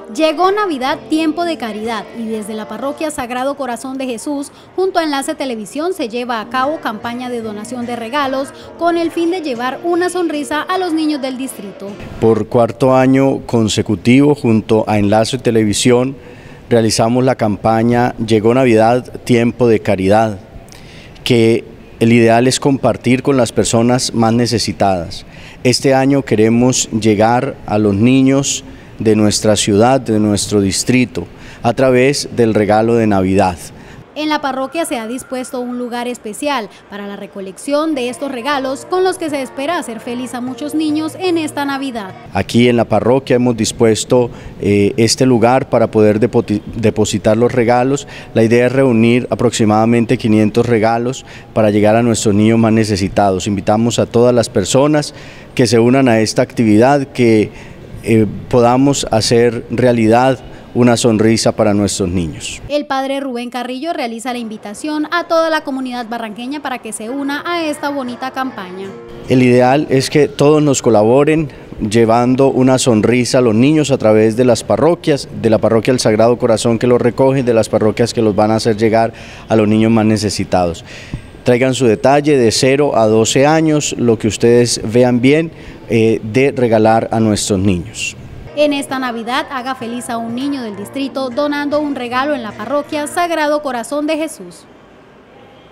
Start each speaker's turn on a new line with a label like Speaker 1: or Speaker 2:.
Speaker 1: Llegó Navidad, tiempo de caridad, y desde la Parroquia Sagrado Corazón de Jesús, junto a Enlace Televisión, se lleva a cabo campaña de donación de regalos con el fin de llevar una sonrisa a los niños del distrito.
Speaker 2: Por cuarto año consecutivo, junto a Enlace Televisión, realizamos la campaña Llegó Navidad, tiempo de caridad, que el ideal es compartir con las personas más necesitadas. Este año queremos llegar a los niños de nuestra ciudad, de nuestro distrito, a través del regalo de Navidad.
Speaker 1: En la parroquia se ha dispuesto un lugar especial para la recolección de estos regalos con los que se espera hacer feliz a muchos niños en esta Navidad.
Speaker 2: Aquí en la parroquia hemos dispuesto este lugar para poder depositar los regalos. La idea es reunir aproximadamente 500 regalos para llegar a nuestros niños más necesitados. Invitamos a todas las personas que se unan a esta actividad, que podamos hacer realidad una sonrisa para nuestros niños.
Speaker 1: El padre Rubén Carrillo realiza la invitación a toda la comunidad barranqueña para que se una a esta bonita campaña.
Speaker 2: El ideal es que todos nos colaboren llevando una sonrisa a los niños a través de las parroquias, de la parroquia del Sagrado Corazón que los recoge, de las parroquias que los van a hacer llegar a los niños más necesitados. Traigan su detalle de 0 a 12 años, lo que ustedes vean bien de regalar a nuestros niños.
Speaker 1: En esta Navidad haga feliz a un niño del distrito donando un regalo en la parroquia Sagrado Corazón de Jesús.